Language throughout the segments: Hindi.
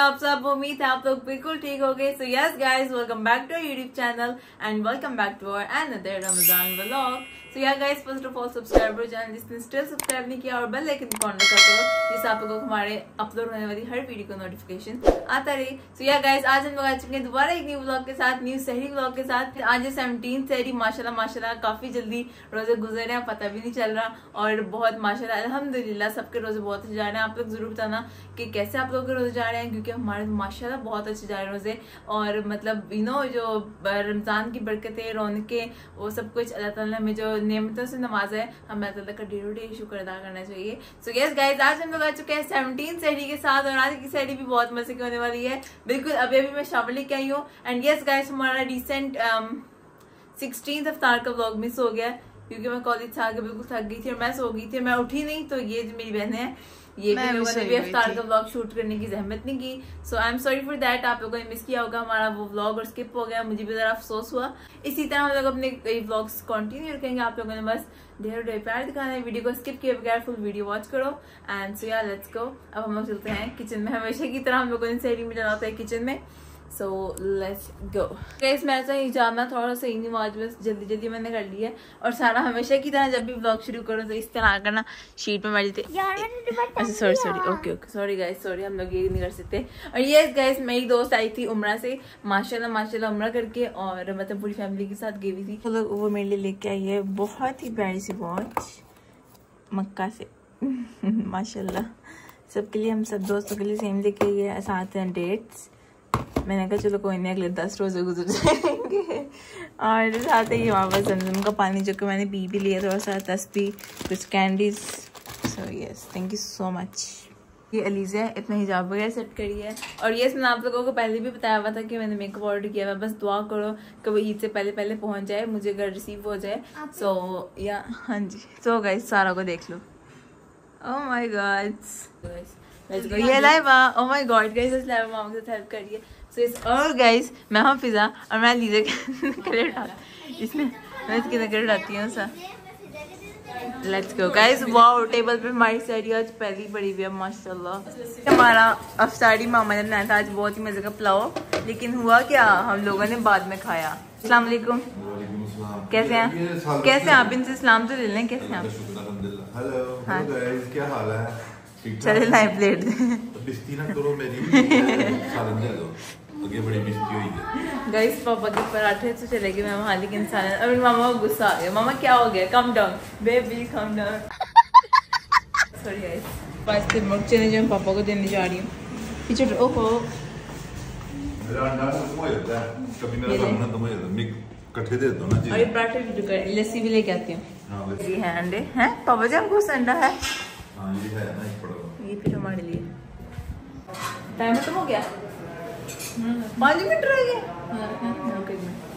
आप सब? उम्मीद है आप लोग बिल्कुल ठीक हो गए। So yes guys, welcome back to YouTube channel and welcome back to our another Ramzan vlog. So yeah guys, first of all subscribe to channel जिसने स्टिल सब्सक्राइब नहीं किया और बेल आइकन को ऑन करो जिससे आप लोगों को हमारे अपलोड होने वाली हर वीडियो को नोटिफिकेशन आता रहे। सो या गाइस, आज हम लोग आ चुके हैं दोबारा एक न्यू व्लॉग के साथ, न्यू सहरी व्लॉग के साथ। आज 17 सहरी, माशाल्लाह माशाल्लाह काफी जल्दी रोजे गुजर रहे हैं, पता भी नहीं चल रहा। और बहुत माशाल्लाह अल्हम्दुलिल्लाह सबके रोजे बहुत अच्छे जा रहे हैं। आप लोग जरूर बताना कि कैसे आप लोग के रोजे जा रहे हैं, क्योंकि हमारे माशाल्लाह बहुत अच्छे जा रहे हैं रोजे। और मतलब यू नो जो रमजान की बरकतें, रौनकें, वो सब कुछ अल्लाह ताला हमें जो नेमतों से नवाजा है, हमें अल्लाह ताला का डेली डे शुक्र अदा करना चाहिए। सो यस गाइस, आज हम लोग आ चुके हैं 17 सहरी के साथ और आज की सहरी भी बहुत मजे की होने वाली है। बिल्कुल अभी अभी मैं शामिल लेके आई हूँ। एंड यस गाइस, हमारा रिसेंट 16th अफ्तार का व्लॉग मिस हो गया क्योंकि मैं कॉलेज से आके बिल्कुल थक गई थी और मैं सो गई थी, मैं उठी नहीं। तो ये जो मेरी बहनें हैं, ये भी लोगों ने भी अफ्तार का व्लॉग शूट करने की जहमत नहीं की। So I am sorry for that. आप लोगों ने मिस किया होगा हमारा वो व्लॉग और स्किप हो गया, मुझे भी जरा अफसोस हुआ। इसी तरह हम लोग अपने व्लॉग्स कंटिन्यू रखेंगे। आप लोगों ने बस ढेर ढेर प्यार दिखाना है, वीडियो को स्किप किए बगैर फुल वीडियो वॉच करो। एंड सो यार लेट्स गो। अब हम लोग चलते हैं किचन में। हमेशा की तरह हम लोगों ने सहरी में जाना होता है किचन में। So let's go guys. मैं ऐसा हिजाब ना थोड़ा सा ही नहीं, आज बस जल्दी जल्दी मैंने कर लिया है। और सारा हमेशा की तरह जब भी व्लॉग शुरू करो तो इस तरह करना, शीट में बैठते। अच्छा sorry okay sorry guys, sorry, हम लोग ये नहीं कर सकते। और ये गाइस मेरी दोस्त आई थी उम्रा से, माशाल्लाह माशाल्लाह उम्रा करके, और मतलब पूरी फैमिली के साथ गई हुई थी। तो वो मेरे लिए लेके आई है बहुत ही प्यारी सी वॉच मक्का से माशाल्लाह। सबके लिए, हम सब दोस्तों के लिए सेम लेके आई है। साथ हैं डेट्स। मैंने कहा चलो कोई नहीं, अगले 10 रोजे गुजर जाएंगे। और साथ ही वहाँ पर जमजम का पानी जो कि मैंने पी भी लिया, थोड़ा सा तस्बीह, कुछ candies. So yes, thank you so much. ये अलीज़ा इतना हिजाब वगैरह सेट करी है। और ये मैंने आप लोगों को पहले भी बताया हुआ था कि मैंने मेकअप ऑर्डर किया हुआ। बस दुआ करो कि वो ईद से पहले पहले पहुँच जाए, मुझे घर रिसीव हो जाए। सो या हाँ जी। सो गाइस, सारा को देख लो। ओह माय गॉड, ये लाइवा, ओह माय गॉड गाइस, इस लाइवा मामा के साथ हेल्प करिए। सो इस और गाइस, मैं हूं फिजा और मैं लीजा के नखरे उठाती, इसमें मैं इसके नखरे उठाती हूँ सा। Let's go guys. Wow, table पे हमारी सहरी आज पहली पड़ी हुई है माशाल्लाह। हमारा अफसारी मामा ने बनाया था आज बहुत ही मजे का पुलाव, लेकिन हुआ क्या, हम लोगों ने बाद में खाया। अस्सलाम वालेकुम, कैसे हैं? कैसे हैं आप? इनसे सलाम तो ले लें। कैसे हैं आप? हेलो हाँ गाइस, क्या हाल है? चले लाइव प्लेट बिस्ती ना करो मेरी, सालन दे दो, आगे बड़ी बिस्ती हुई है। गाइस, पापा के पराठे से चले गए मैं वहाँ, लेकिन सालन, और मामा को गुस्सा आ गया। मामा क्या हो गया? Come down baby, come down. Sorry guys, पास के मुर्चे जो मैं पापा को देने जा रही हूँ पीछे। ओहो, मेरा अंडा तो हो जाता है कभी, मेरा सामना तो हो जाता है, मिक्स इकट्ठे दे दो ना जी। और ये पराठे भी जो कर, लस्सी भी लेके आती हूँ। हां, ये है अंडे हैं पापा जी, हमको अंडा है। हाँ ये है ना, एक पड़ा ये फिर हमारे लिए। टाइम खत्म हो गया, 5 मिनट रह गए। ओके,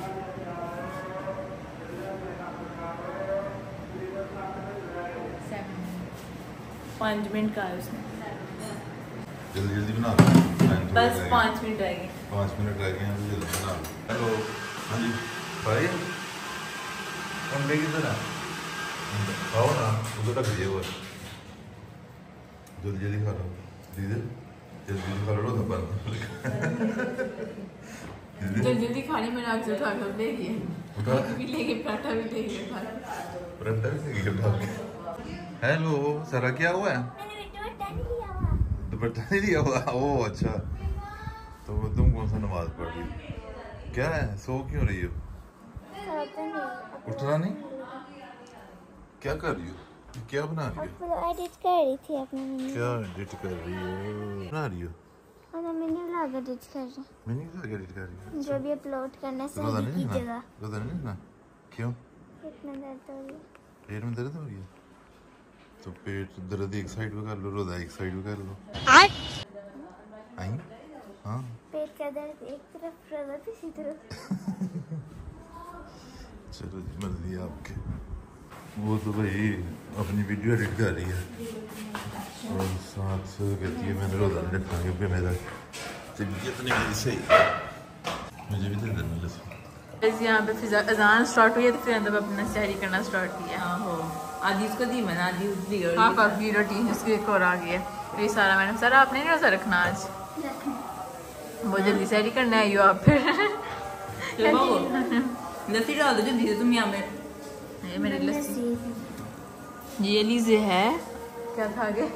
5 मिनट का है उसमें, जल्दी जल्दी बना दो। बस 5 मिनट रह गए। 5 मिनट रह गए हैं, जल्दी बना लो। हेलो हाँ जी भाई, अंडे किधर है? खाओ ना, उधर रख दिए वो, जल्दी जल्दी खा लो दीदी, जल्दी जल्दी खा लो तो बंद। जल्दी खाने में नाक से उठा कर ले लिए, भी लेके पराठा भी ले लिए, पराठा भी लेके उठा के। हेलो सारा, क्या हुआ है? दुपट्टा नहीं लिया हुआ? ओह अच्छा, तो तुम कौन सा नमाज पढ़ रही हो? क्या है, सो क्यों रही हो? उठना नहीं? क्या कर रही हो? क्या बना रही हो? एडिट कर रही थी अपने मिनी। क्या एडिट कर रही हो? बना रही हो? अपना मिनी व्लॉग एडिट कर रही हूँ। मिनी व्लॉग एडिट कर रही हो? जो भी अपलोड करना है सही की जगह। रोज़ा नहीं ना? क्यों? पेट में दर्द हो रही है। पेट में दर्द हो रही है? तो पेट दर्द एक साइड पे कर लो, रोज़ा एक साइड पे कर लो। आई? हाँ। पेट का दर्द एक तरफ, रोज़ा दूसरी तरफ। चलो जी, मर्जी आपके। वो तो भाई अपनी वीडियो एडिट कर रही है और साथ कहती है मैंने रोज़ा नहीं रखा क्योंकि मेरा तबीयत नहीं मेरी सही। मुझे भी दे देना लस्सी। यहाँ पे फिजा अजान स्टार्ट हुई है तो फिर अंदर अपना सहरी करना स्टार्ट किया। हो आदि उसको दी मैंने, आदि उसकी रोटी उसकी एक और आ गई है। ये सारा मैंने, सारा आपने नहीं रोज़ा रखना आज? बहुत जल्दी सैरी करने आई हो आप फिर। लस्सी डाल दो जल्दी से तुम यहाँ में। ये मेरी लस्सी ये लीजिए है। क्या था आगे?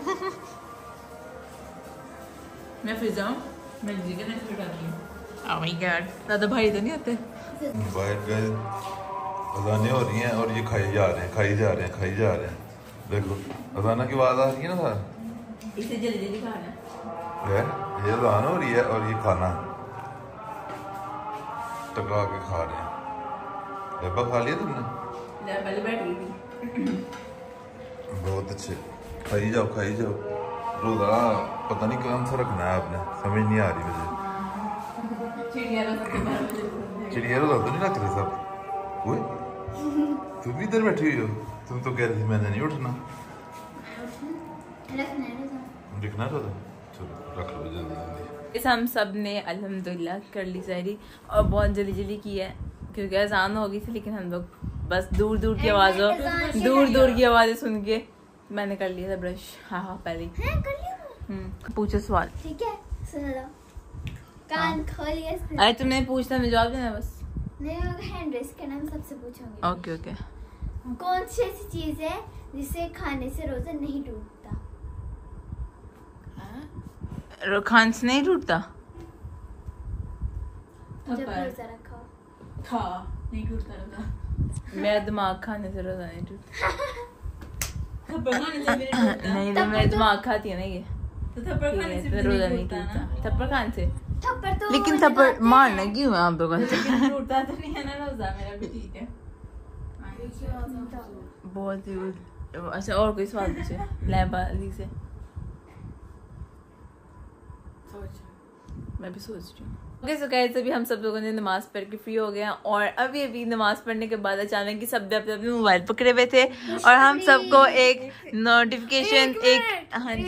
मैं फिर जाऊँ मैं लीजिए के नेक्स्ट डालती हूँ। ओह माय गॉड ज़्यादा भारी तो नहीं होते। बाहर गए अजानें हो रही हैं और ये खाई जा रहे हैं खाई जा रहे हैं खाई जा रहे हैं। देखो अजाना की आवाज़ आ रही है ना सर। इसे जल्दी जल्दी खाना है ये अजान हो रही है और ये खाना टका के खा रहे हैं। डब्बा खा लिया तुमने? पहले बैठ गई थी। बहुत अच्छे खाई जाओ रोज़ा पता नहीं कौन सा रखना है आपने समझ नहीं आ रही मुझे। चिड़िया रोज़ा तो नहीं रख रहे सब। वो तुम भी इधर बैठी हुई हो। तुम तो कह रही थी मैंने नहीं उठना। दिखना रोज़ा चलो रख लो जल्दी जल्दी। इस हम सब ने अल्हम्दुलिल्लाह कर ली सहरी और बहुत जल्दी जल्दी की है क्योंकि अजान हो गई थी। लेकिन हम लोग बस दूर दूर की आवाज़ें सुन के मैंने कर लिया था ब्रश। हाँ पहले पूछो सवाल। ठीक है सुन लो कान खोलिए। अरे तुमने पूछना मैं जवाब देना बस। नहीं हैंड रेस करना मैं सबसे पूछूंगी। ओके कौन सी ऐसी चीज है जिसे खाने से रोजा नहीं टूटता? खाने से नहीं टूटता? जब रोजा रखा नहीं टूटता रोजा। मेरा दिमाग खाने से रोजा नहीं टूटता। नहीं मेरा दिमाग खाती है ना ये तो रोजा नहीं टूटता। थप्पड़ खाने से लेकिन थप्पड़ मारना क्यों है आप लोगों को? टूटता तो नहीं है ना रोजा मेरा भी ठीक है। बहुत ही अच्छा और कोई सवाल पूछे लैबाली से। मैं भी सोच रही हूँ। ओके सो गाइस अभी हम सब लोगों ने नमाज पढ़ के फ्री हो गए हैं और अभी नमाज पढ़ने के बाद अचानक कि सब अपने अपने मोबाइल पकड़े हुए थे और हम सबको एक नोटिफिकेशन एक मिनट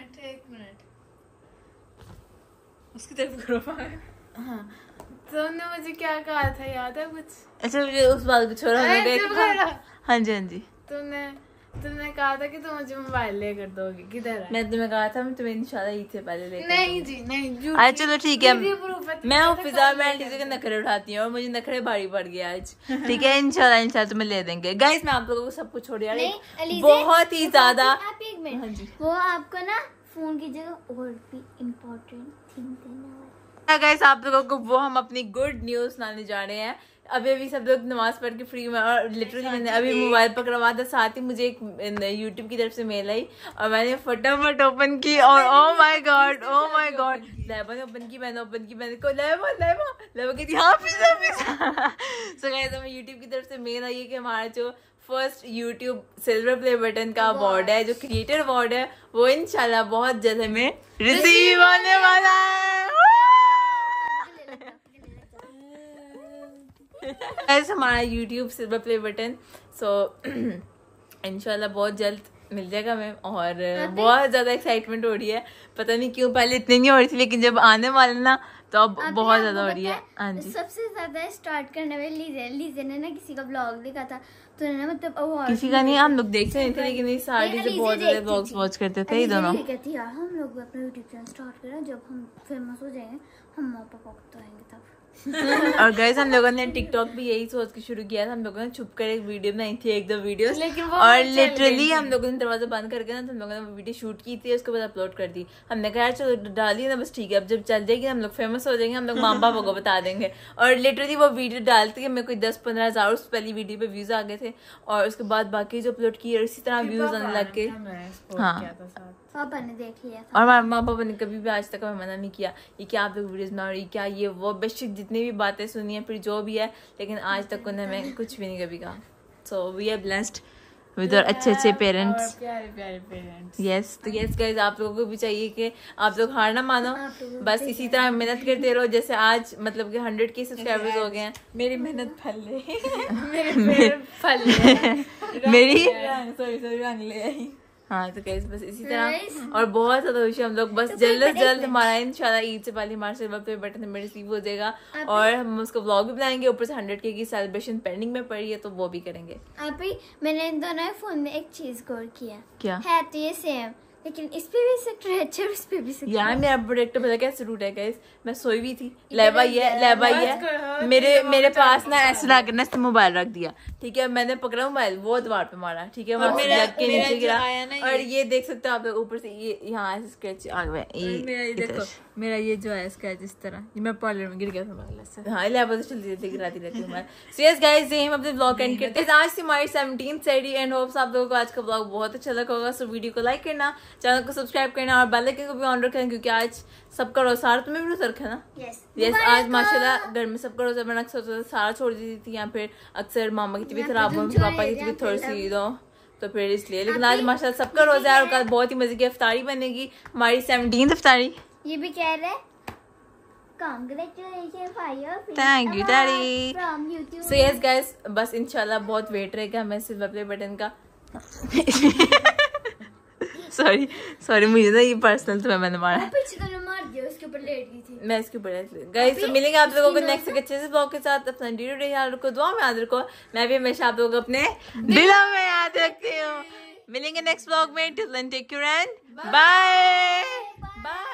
उसकी तरफ करो। हाँ तुमने मुझे क्या कहा था याद है कुछ? अच्छा मुझे उस बात को छोड़ो। हाँ जी तुमने कहा था कि तुम मुझे मोबाइल लेकर दोगे। किधर है? मैं तुम्हें कहा था मैं तुम्हें इंशाल्लाह ईद से पहले लेकर नहीं जी नहीं झूठ। अच्छा चलो ठीक है मैं फिजा मैं आंटी के नखरे उठाती हूँ और मुझे नखरे भारी पड़ गया आज। ठीक है इंशाल्लाह तुम्हें ले देंगे। गाइस मैं आप लोगों को सब कुछ छोड़ यार बहुत ही ज्यादा। वो आपको ना फोन की जगह और भी इम्पोर्टेंट थिंग देना है। गाइस आप लोगों को वो हम अपनी गुड न्यूज सुनाने जा रहे हैं। अभी सब लोग नमाज पढ़ के फ्री में और लिटरली मैंने अभी मोबाइल पकड़वा था। साथ ही मुझे एक यूट्यूब की तरफ से मेल आई और मैंने फटाफट ओपन की और ओ माय गॉड लेबा ने ओपन की मैंने को लेबा की थी। हाँ सो गाइस हमें यूट्यूब की तरफ से मेल आई है कि हमारा जो first YouTube silver play button का अवार्ड है जो क्रिएटर अवार्ड है वो इंशाल्लाह बहुत जल्द हमें रिसीव होने वाला है। ऐसे हमारा YouTube silver play button so इंशाल्लाह बहुत जल्द मिल जाएगा हमें और बहुत ज़्यादा एक्साइटमेंट हो रही है। पता नहीं क्यों पहले इतनी नहीं हो रही थी लेकिन जब आने वाले ना तो अब बहुत ज़्यादा हो रही है। हाँ जी सबसे ज़्यादा स्टार्ट करने में लीजे ने ना किसी का ब्लॉग देखा था तो ना मतलब किसी का नहीं हम लोग देखते नहीं थे लेकिन ये सारी से बहुत ज़्यादा ब्लॉग्स वॉच करते थे ये दोनों। कहती यार हम लोग अपना यूट्यूब चैनल स्टार्ट करें जब हम फेमस हो जाएंगे हम पापा को बताएंगे तब। और गाइस हम लोगों ने टिकटॉक भी यही सोच के शुरू किया था। हम लोगों ने छुप कर एक वीडियो बनाई थी 1-2 वीडियोस और लिटरली हम लोगों ने दरवाजा बंद करके ना तो हम लोगों ने वीडियो शूट की थी उसके बाद अपलोड कर दी। हमने कहा चलो डाली ना बस ठीक है अब जब चल जाएगी हम लोग फेमस हो जाएंगे हम लोग माँ बाप को बता देंगे। और लिटरली वो वीडियो डालती है मेरे को 10-15 हज़ार उस पहली वीडियो पे व्यूज आ गए थे और उसके बाद बाकी जो अपलोड किए इसी तरह व्यूज आने लग गए। हाँ पापा ने देख लिया था और हमारे माँ पापा ने कभी भी आज तक हमें मना नहीं किया ये क्या आप लोग वीडियोस बना रही क्या ये वो बेशक जितनी भी बातें सुनी है फिर जो भी है लेकिन आज तक उन्होंने हमें कुछ भी नहीं कभी कहा। So we are blessed with our अच्छे पेरेंट्स। प्यारे पेरेंट्स। यस तो यस गाइस आप लोगों को भी चाहिए कि आप लोग हार ना मानो बस इसी तरह मेहनत करते रहो जैसे आज मतलब कि 100K सब्सक्राइबर्स हो गए हैं। मेरी मेहनत फल ले मेरी सॉरी रंग ले आई। हाँ तो गाइस बस इसी तरह और बहुत ज्यादा खुशी हम लोग बस जल्द से जल्द हमारा इंशाल्लाह ईद से पहले हमारे सिल्वर प्ले बटन हमें रिसीव हो जाएगा और हम उसको व्लॉग भी बनाएंगे ऊपर से 100K की सेलिब्रेशन पेंडिंग में पड़ी है तो वो भी करेंगे। आप ही मैंने इन दोनों फोन में एक चीज गौर किया क्या है तो ये सेम लेकिन इस पे भी स्क्रैच है, इस पे भी स्क्रैच। यार मेरा प्रोडक्ट पता कैसे रूट है गाइस, मैं सोई हुई थी, लैब आई है मेरे पास ना ऐसे ला कर ना मोबाइल रख दिया, ठीक है, मैंने पकड़ा मोबाइल, वो दीवार पे मारा, ठीक है, वहां से लग के नीचे गिरा, और ये देख सकते हो आप लोग ऊपर से ये यहाँ ऐसे स्क्रैच आ गए। देखो मेरा ये जो है स्क्रैच इस तरह, ये मैं पार्लर में गिर गया था मोबाइल से। हाँ लैब तो चलती रहती गिराती रहती हूँ मैं। सो यस गाइस, ये हम अपने ब्लॉग एंड करते हैं। आज से हमारी 17th सैटरडे एंड होप्स आप लोगों को आज का ब्लॉग बहुत अच्छा लगा होगा। सो वीडियो को लाइक करना, चैनल को सब्सक्राइब करना और बेल आइकन को भी ऑन रखना, क्योंकि आज सबका रोजा, सारा तुम्हें भी रोजा रखा ना? यस आज माशाल्लाह घर में सबका रोजा बना, सोचा सारा छोड़ दी थी, या फिर अक्सर मामा की तबीयत खराब हो, पापा की तबीयत थोड़ी सी तो फिर इसलिए, लेकिन आज माशाल्लाह सबका रोजा है और कल बहुत ही मजे की इफ्तारी बनेगी, हमारी 17th इफ्तारी। ये भी कह रहे congratulation thank you daddy. So yes guys, बस इंशाल्लाह बहुत वेट रहेगा हमें सिल्वर प्ले बटन का। सॉरी मुझे ना ये पर्सनल तो मैंने मारा, उसके ऊपर लेट गई थी मैं इसके ऊपर। गाइस तो मिलेंगे आप लोगों को नेक्स्ट अच्छे से ब्लॉग के साथ। अपना डे याद रखो, दुआ में याद रखो, मैं भी हमेशा आप लोगों को अपने दिलों में याद रखती हूँ। मिलेंगे नेक्स्ट ब्लॉग में, till then take care and bye bye.